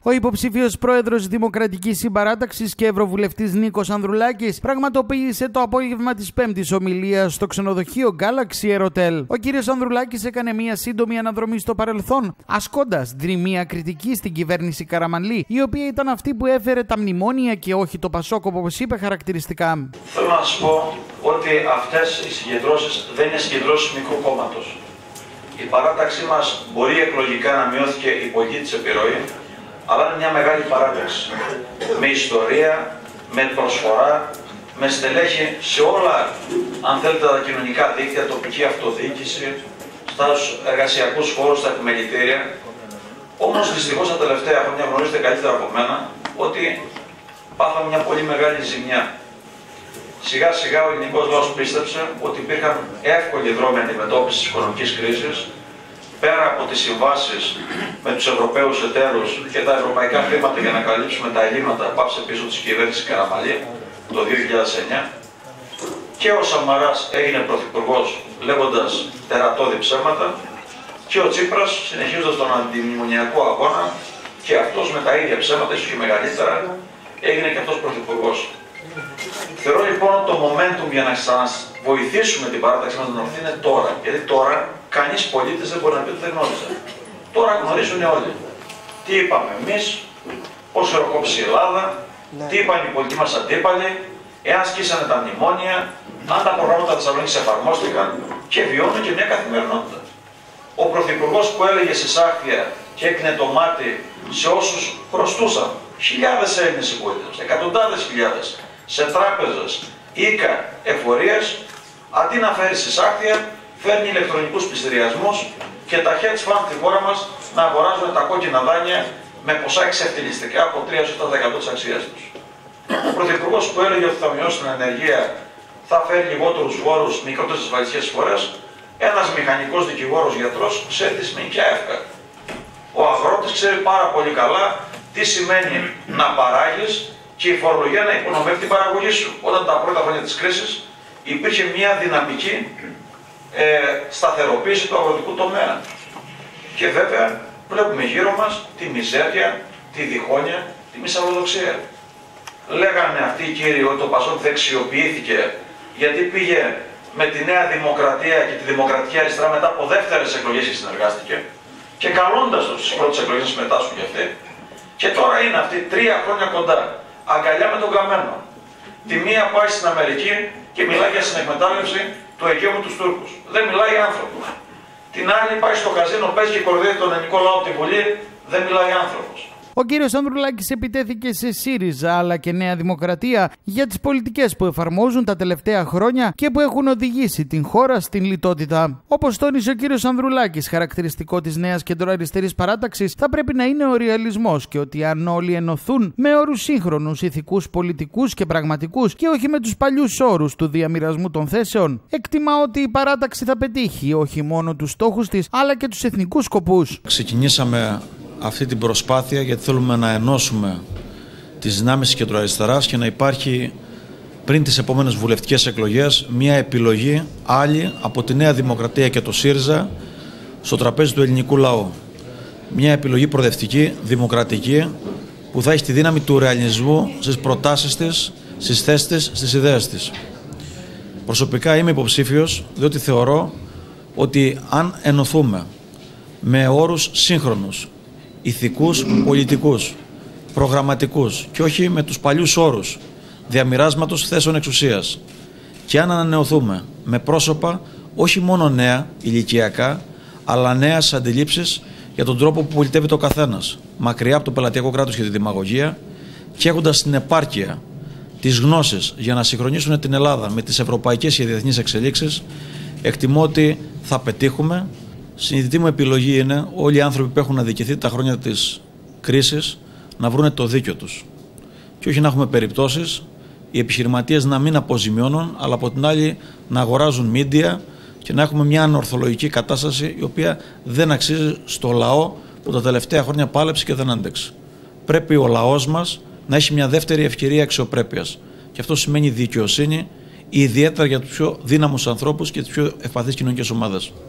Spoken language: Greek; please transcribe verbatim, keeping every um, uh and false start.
Ο υποψήφιος πρόεδρος Δημοκρατικής Συμπαράταξης και ευρωβουλευτής Νίκος Ανδρουλάκης πραγματοποίησε το απόγευμα της Πέμπτης ομιλία στο ξενοδοχείο Galaxy Aerotel. Ο κύριος Ανδρουλάκης έκανε μια σύντομη αναδρομή στο παρελθόν, ασκώντας δρυμία κριτική στην κυβέρνηση Καραμανλή, η οποία ήταν αυτή που έφερε τα μνημόνια και όχι το Πασόκ, όπως είπε χαρακτηριστικά. Θέλω να σας πω ότι αυτές οι συγκεντρώσεις δεν είναι συγκεντρώσεις μικρού κόμματος. Η παράταξή μας μπορεί εκλογικά να μειώθηκε η πολιτική της επιρροή, αλλά είναι μια μεγάλη παράταξη. Με ιστορία, με προσφορά, με στελέχη σε όλα, αν θέλετε, τα κοινωνικά δίκτυα, τοπική αυτοδιοίκηση, στους εργασιακούς χώρους, στα επιμελητήρια. Όμως δυστυχώς τα τελευταία χρόνια γνωρίζετε καλύτερα από μένα ότι πάθαμε μια πολύ μεγάλη ζημιά. Σιγά σιγά ο ελληνικός λαός πίστεψε ότι υπήρχαν εύκολοι δρόμοι αντιμετώπισης της οικονομικής κρίσης, πέρα από τις συμβάσεις με τους Ευρωπαίους εταίρους και τα ευρωπαϊκά χρήματα για να καλύψουμε τα ελλείμματα που άφησε πίσω της κυβέρνησης Καραμανλή το δύο χιλιάδες εννιά. Και ο Σαμαράς έγινε πρωθυπουργός λέγοντας τερατώδη ψέματα, και ο Τσίπρας συνεχίζοντας τον αντιμνημονιακό αγώνα και αυτός με τα ίδια ψέματα, ίσως και μεγαλύτερα, έγινε και αυτός πρωθυπουργός. Θεωρώ λοιπόν το momentum για να σας βοηθήσουμε την παράταξη μας να ορθεί είναι τώρα. Γιατί τώρα κανείς πολίτης δεν μπορεί να πει ότι δεν γνώριζε. Τώρα γνωρίζουν όλοι. Τι είπαμε εμείς, πώς χειροκόπησε η Ελλάδα, τι είπαν οι πολιτικοί μας αντίπαλοι, εάν σκίσανε τα μνημόνια, αν τα προγράμματα Θεσσαλονίκης εφαρμόστηκαν και βιώνουν και μια καθημερινότητα. Ο πρωθυπουργός που έλεγε στη Σάχθια και έκνε το μάτι σε όσους χρωστούσαν, χιλιάδες Έλληνες συμπολίτες, εκατοντάδες χιλιάδες, σε τράπεζες, οίκα, εφορίες, αντί να φέρει στη Σάχθια, φέρνει ηλεκτρονικούς πληστηριασμούς και τα hedge fund στη χώρα μας να αγοράζουν τα κόκκινα δάνεια με ποσά εξευτελιστικά από τρία έως επτά τοις εκατό της αξίας τους. Ο πρωθυπουργός που έλεγε ότι θα μειώσει την ανεργία, θα φέρει λιγότερους φόρους, μικρότερες ασφαλιστικές φορές, ένας μηχανικός δικηγόρος γιατρός ξέρει τι σημαίνει και εύκα. Ο αγρότης ξέρει πάρα πολύ καλά τι σημαίνει να παράγεις και η φορολογία να υπονομεύει την παραγωγή σου. Όταν τα πρώτα χρόνια της κρίσης υπήρχε μια δυναμική ε, σταθεροποίηση του αγροτικού τομέα. Και βέβαια βλέπουμε γύρω μας τη μιζέρια, τη διχόνοια, τη μυσαλλοδοξία. Λέγανε αυτοί οι κύριοι ότι το Πασόκ δεξιοποιήθηκε γιατί πήγε με τη Νέα Δημοκρατία και τη Δημοκρατική Αριστερά μετά από δεύτερες εκλογές και συνεργάστηκε και καλώντας τους στις πρώτες εκλογές να συμμετάσχουν κι αυτοί. Και τώρα είναι αυτοί τρία χρόνια κοντά, αγκαλιά με τον καμένο. Τη μία πάει στην Αμερική και μιλάει για συνεκμετάλλευση του Αιγαίου με τους Τούρκους. Δεν μιλάει για άνθρωπο. Την άλλη πάει στο καζίνο, παίζει και κοροϊδεύει τον ελληνικό λαό από τη Βουλή, δεν μιλάει για άνθρωπος. Ο κύριος Ανδρουλάκης επιτέθηκε σε ΣΥΡΙΖΑ αλλά και Νέα Δημοκρατία για τις πολιτικές που εφαρμόζουν τα τελευταία χρόνια και που έχουν οδηγήσει την χώρα στην λιτότητα. Όπως τόνισε ο κύριος Ανδρουλάκης, χαρακτηριστικό της νέας κεντροαριστερής παράταξης θα πρέπει να είναι ο ρεαλισμός και ότι αν όλοι ενωθούν με όρους σύγχρονους, ηθικούς, πολιτικούς και πραγματικούς και όχι με τους παλιούς όρους του διαμοιρασμού των θέσεων, εκτιμά ότι η παράταξη θα πετύχει όχι μόνο τους στόχους της αλλά και τους εθνικούς σκοπούς. Ξεκινήσαμε αυτή την προσπάθεια γιατί θέλουμε να ενώσουμε τις δυνάμεις της κεντροαριστεράς και να υπάρχει πριν τις επόμενες βουλευτικές εκλογές μια επιλογή άλλη από τη Νέα Δημοκρατία και το ΣΥΡΙΖΑ στο τραπέζι του ελληνικού λαού. Μια επιλογή προοδευτική, δημοκρατική, που θα έχει τη δύναμη του ρεαλισμού στις προτάσεις της, στις θέσεις της, στις ιδέες της. Προσωπικά είμαι υποψήφιος διότι θεωρώ ότι αν ενωθούμε με όρους σύγχρονους, ηθικούς, πολιτικούς, προγραμματικούς και όχι με τους παλιούς όρους διαμοιράσματος θέσεων εξουσίας και αν ανανεωθούμε με πρόσωπα όχι μόνο νέα, ηλικιακά, αλλά νέα στις αντιλήψεις για τον τρόπο που πολιτεύει το καθένας, μακριά από το πελατειακό κράτος και τη δημαγωγία και έχοντας την επάρκεια της γνώσης για να συγχρονίσουν την Ελλάδα με τις ευρωπαϊκές και διεθνείς εξελίξεις, εκτιμώ ότι θα πετύχουμε. Συνειδητή μου επιλογή είναι όλοι οι άνθρωποι που έχουν αδικηθεί τα χρόνια της κρίσης να βρούνε το δίκιο τους. Και όχι να έχουμε περιπτώσεις οι επιχειρηματίες να μην αποζημιώνουν, αλλά από την άλλη να αγοράζουν μίντια και να έχουμε μια ανορθολογική κατάσταση η οποία δεν αξίζει στο λαό που τα τελευταία χρόνια πάλεψε και δεν άντεξε. Πρέπει ο λαός μας να έχει μια δεύτερη ευκαιρία αξιοπρέπειας. Και αυτό σημαίνει δικαιοσύνη, ιδιαίτερα για τους πιο δύναμους ανθρώπους και τις πιο ευπαθείς κοινωνικές ομάδες.